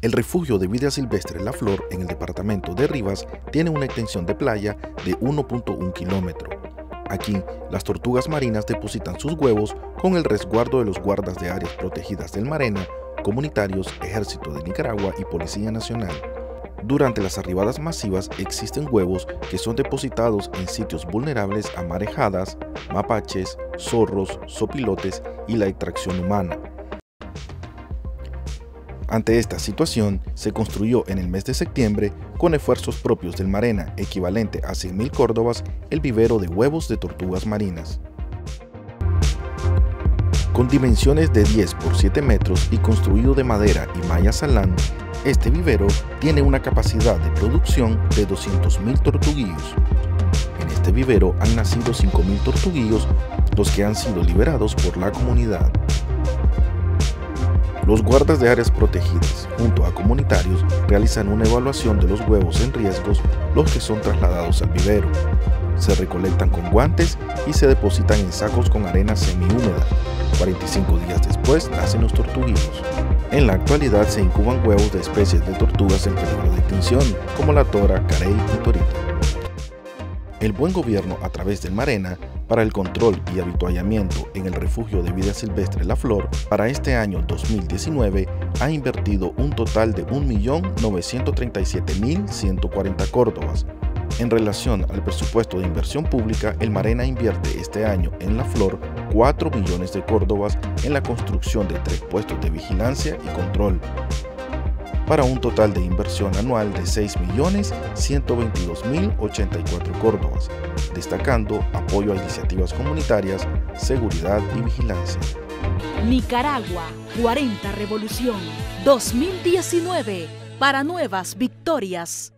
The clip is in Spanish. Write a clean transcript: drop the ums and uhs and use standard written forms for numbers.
El refugio de vida silvestre La Flor en el departamento de Rivas tiene una extensión de playa de 1.1 kilómetro. Aquí, las tortugas marinas depositan sus huevos con el resguardo de los guardas de áreas protegidas del Marena, comunitarios, Ejército de Nicaragua y Policía Nacional. Durante las arribadas masivas existen huevos que son depositados en sitios vulnerables a marejadas, mapaches, zorros, zopilotes y la extracción humana. Ante esta situación, se construyó en el mes de septiembre, con esfuerzos propios del Marena, equivalente a 100.000 córdobas, el vivero de huevos de tortugas marinas. Con dimensiones de 10 por 7 metros y construido de madera y malla salán, este vivero tiene una capacidad de producción de 200.000 tortuguillos. En este vivero han nacido 5.000 tortuguillos, los que han sido liberados por la comunidad. Los guardas de áreas protegidas, junto a comunitarios, realizan una evaluación de los huevos en riesgos, los que son trasladados al vivero. Se recolectan con guantes y se depositan en sacos con arena semihúmeda. 45 días después nacen los tortuguillos. En la actualidad se incuban huevos de especies de tortugas en peligro de extinción, como la tora, carey y torita. El buen gobierno a través del Marena, para el control y avituallamiento en el refugio de vida silvestre La Flor, para este año 2019 ha invertido un total de 1.937.140 córdobas. En relación al presupuesto de inversión pública, el Marena invierte este año en La Flor 4 millones de córdobas en la construcción de 3 puestos de vigilancia y control, para un total de inversión anual de 6.122.084 córdobas, destacando apoyo a iniciativas comunitarias, seguridad y vigilancia. Nicaragua, 40 Revolución, 2019, para nuevas victorias.